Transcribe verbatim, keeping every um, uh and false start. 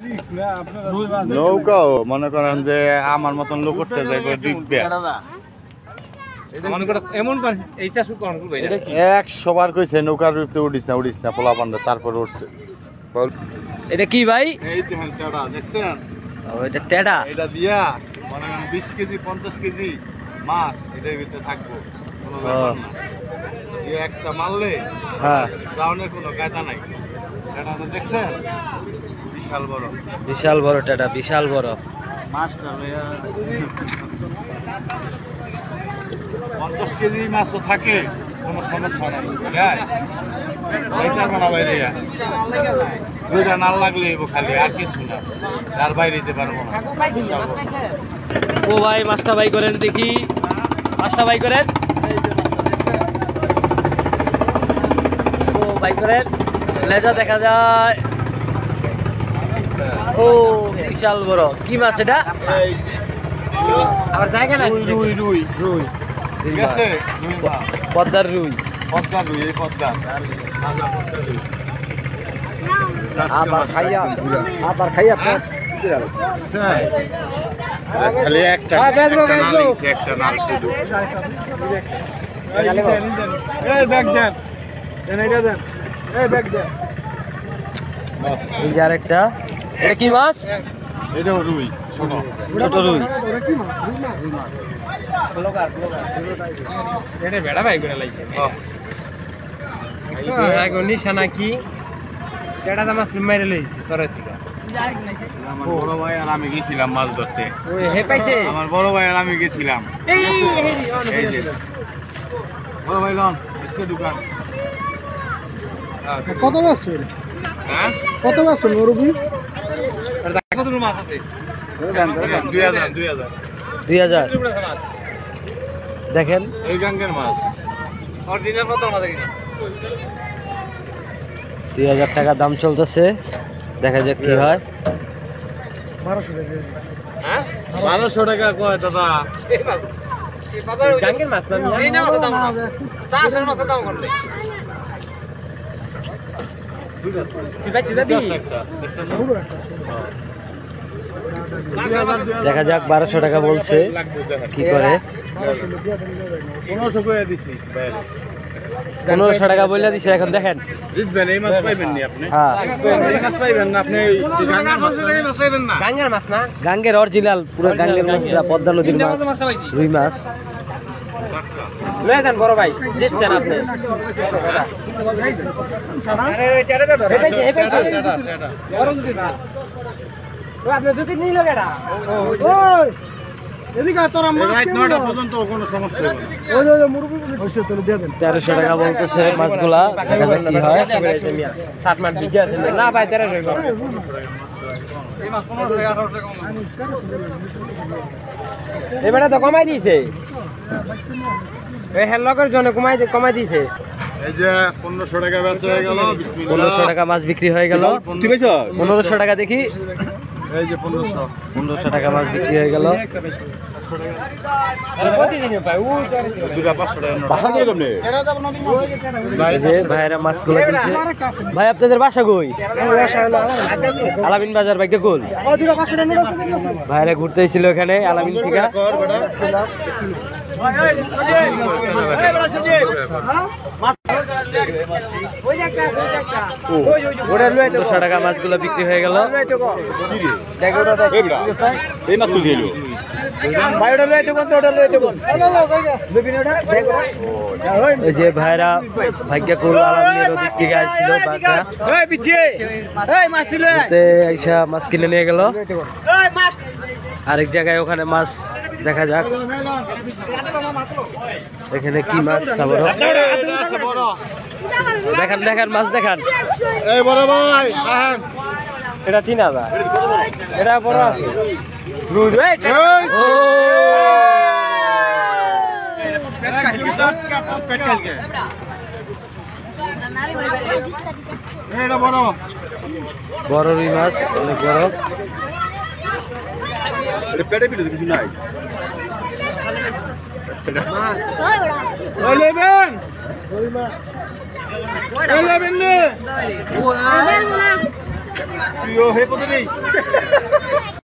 নৌকাও মনে করেন যে আমার মতন লোক করতে যায় একশো বার কইছে নৌকার রূপে উঠিস না উঠিস না পোলা পান্ডা তারপর উঠছে। এটা কি ভাই? দেখছেন এটা টেডা, এটা দিয়া মনে করেন বিশ কেজি পঞ্চাশ কেজি মাছ এটার ভিতরে থাকবো, কোনো ব্যাপার না। একটা মারলে হ্যাঁ রাউন্ডের কোনো কায়দা নাই। এটা দেখছেন বিশাল বড়, বিশাল বড় টেডা, বিশাল বড় মাছটা পঞ্চাশ কেজি মাছও থাকে, কোনো সমস্যা নাই। বাইরে দুইটা নাল লাগলে খালি আর কিছু না, আর বাইরে যেতে পারবো না। ও ভাই মাছটা বাই করেন দেখি, মাছটা বাই করেন, ও বাই করেন, লেজা দেখা যায়। ও বিশাল বড়, কি মাছ এটা? আবার জায়গা না, রুই রুই রুই ঠিক আছে, পদ্মার রুই, পদ্মার রুই, এই পদ্মা আবার খাইয়া আবার খাইয়া খালি একটা একটা নাল শুধু। এই ব্যাগ দেন, এইটা দেন, এই ব্যাগ দেন। এই যে আরেকটা, এটা কি মাছ? এটাও রুই, ছোট ছোট রুই। এটা বেড়া ভাই করে লাইছে নিশানা কি যেটা তো মাছ মেরে লইছে তোর থেকে। আমার বড় ভাই আর আমি গেছিলাম মাছ ধরতে, ওই হে পাইছে, আমার বড় ভাই আর আমি গেছিলাম। এই যে বড় ভাই লন একটু দোকান কত মাছ? হ্যাঁ কত মাছ রবি? কত মাছ আছে? দুই হাজার দুই হাজার দুই হাজার দেখেন এই গাঙ্গের মাছ অরিজিনাল কত মাছ আছে? দুই হাজার টাকা দাম চলতেছে, দেখা যাক কি হয়। বারোশো টাকা। হ্যাঁ বারোশো টাকা কয় দাদা? গাঙ্গের মাছ না, এই না মাছের দাম চারশো মাছের দাম করলে দেখা যাক। বারোশো টাকা বলছে, কি করে? পনেরোশো টাকা বললে দিছে, এখন দেখেন গাঙ্গের মাছ না, গাঙ্গের অরিজিনাল পুরো গাঙ্গের মাছ, পদ্মা নদীর মাছ, রুই মাছ। লয়ে যান বড় ভাই, দিচ্ছেন আপনি। আপনার দুটি নিল কেটা? তেরোশো টাকা বলতেছে মাছগুলা, দেখা যাক কি হয়। সাত মাঠ বিঘে আছে না ভাই, তেরোশো এবারে তো কমাই দিয়েছে, হেলকের জন্য কমাই কমাই দিয়েছে। এই যে পনেরোশো টাকা বেচা হয়ে গেল, পনেরোশো টাকা মাছ বিক্রি হয়ে গেল। পনেরোশো টাকা দেখি, এই যে পনেরোশো পনেরোশো টাকা মাছ বিক্রি হয়ে গেল। ভাইয়েরা মাছগুলো কিনছে। ভাই আপনাদের বাসা কই? আলামিন বাজার বাইকে কোল। ভাইয়েরা ঘুরতে এসেছিল এখানে আলামিন থেকে। দুশো টাকা মাছগুলো বিক্রি হয়ে গেল। ওই যে ভাইরা ভাগ্যা কুল আলামিনের ওদিক থেকে আসছিল, আইসা মাছ কিনে নিয়ে গেল আরেক জায়গায়। ওখানে মাছ দেখা যাক, এখানে কি মাছ দেখান, দেখান মাছ দেখান। এটা তিন হাজার, এটা বড় আছে। বড় রুই মাছ, অনেক বড়। পেটে পিঠে কিছু নাই। প্রিয় হে পদে নেই